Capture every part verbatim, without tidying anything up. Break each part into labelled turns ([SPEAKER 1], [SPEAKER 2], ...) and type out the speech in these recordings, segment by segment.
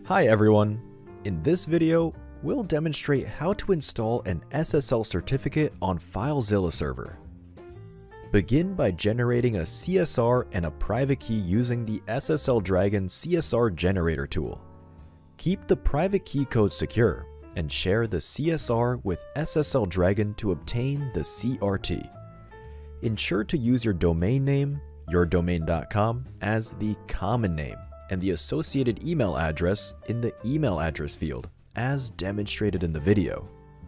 [SPEAKER 1] Hi everyone! In this video, we'll demonstrate how to install an S S L certificate on FileZilla server. Begin by generating a C S R and a private key using the S S L Dragon C S R generator tool. Keep the private key code secure and share the C S R with S S L Dragon to obtain the C R T. Ensure to use your domain name, your domain dot com, as the common name and the associated email address in the email address field, as demonstrated in the video.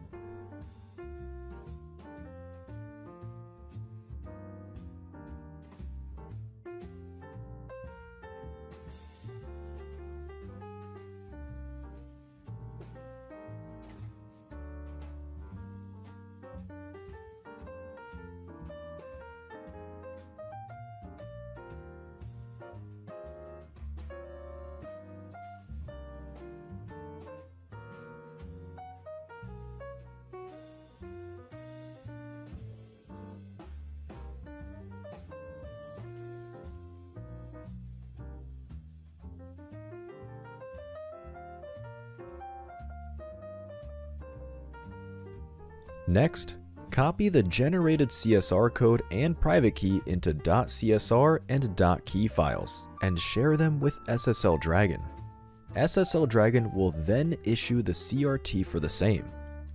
[SPEAKER 1] Next, copy the generated C S R code and private key into .csr and .key files and share them with S S L Dragon. S S L Dragon will then issue the C R T for the same.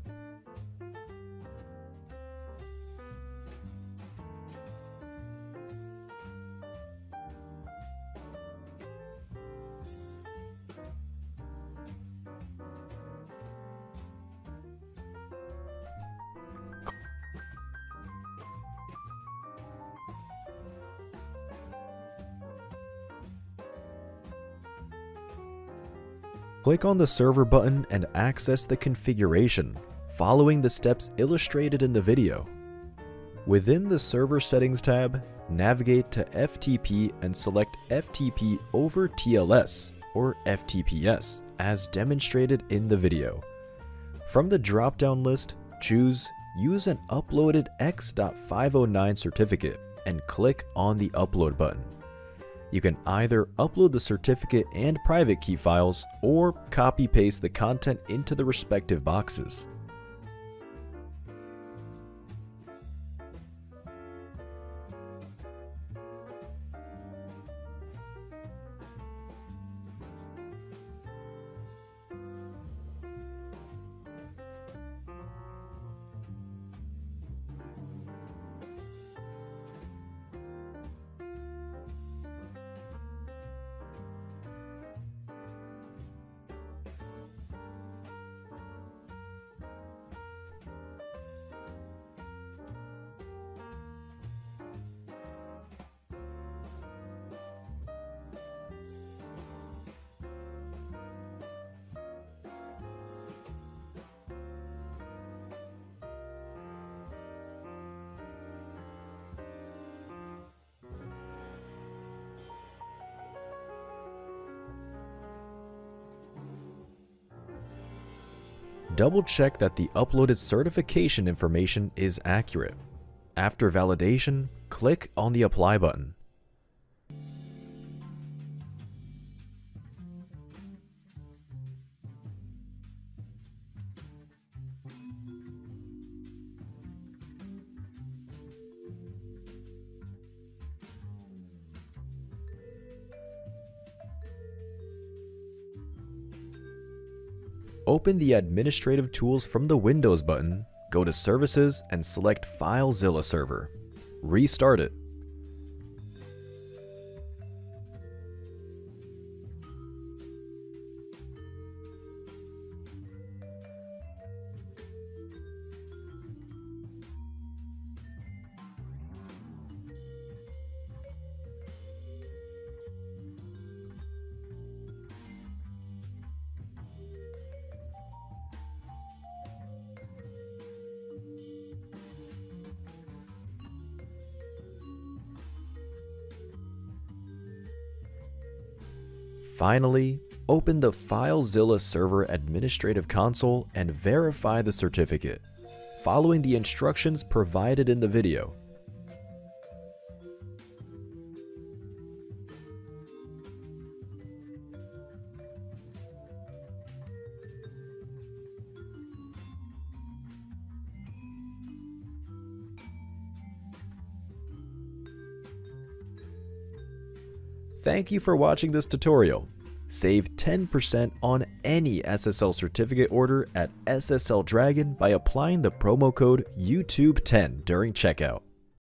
[SPEAKER 1] Click on the server button and access the configuration, following the steps illustrated in the video. Within the Server Settings tab, navigate to F T P and select F T P over T L S or F T P S as demonstrated in the video. From the drop-down list, choose Use an uploaded X five oh nine certificate and click on the Upload button. You can either upload the certificate and private key files or copy-paste the content into the respective boxes. Double-check that the uploaded certification information is accurate. After validation, click on the Apply button. Open the Administrative Tools from the Windows button, go to Services and select FileZilla Server. Restart it. Finally, open the FileZilla Server Administrative Console and verify the certificate, following the instructions provided in the video. Thank you for watching this tutorial. Save ten percent on any S S L certificate order at S S L Dragon by applying the promo code YouTube ten during checkout.